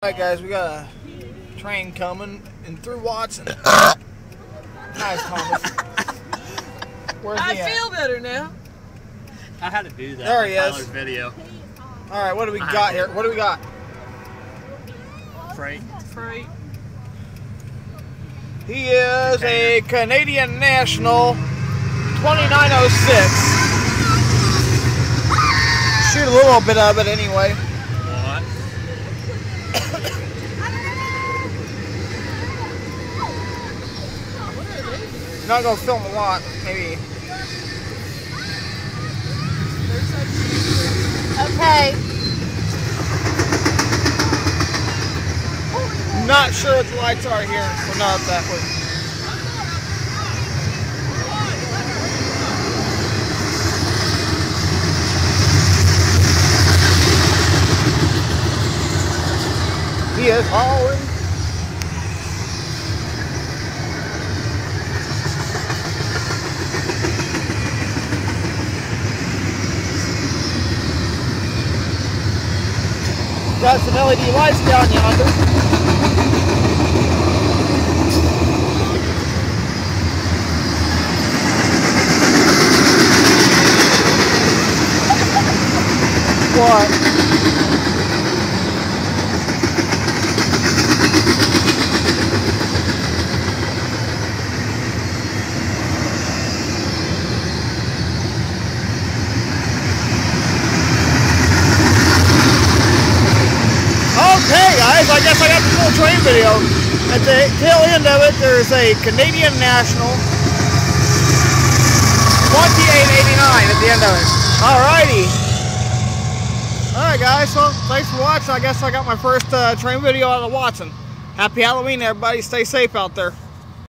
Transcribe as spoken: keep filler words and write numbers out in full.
Alright guys, we got a train coming in through Watson. Nice, Thomas. Where's I he at? feel better now. I had to do that. There he Tyler's is. video. Alright, what do we got here? What do we got? Freight. Freight. He is a Canadian national, twenty-nine oh six. Shoot a little bit of it anyway. What? Not gonna film a lot, maybe. Okay. Not sure what the lights are here. We're not that way. He is hauling. Got some L E D lights down yonder. What? Okay guys, I guess I got the full train video. At the tail end of it, there's a Canadian National twenty-eight eighty-nine at the end of it. Alrighty. Alright guys, so thanks for watching. I guess I got my first uh, train video out of Watson. Happy Halloween everybody, stay safe out there.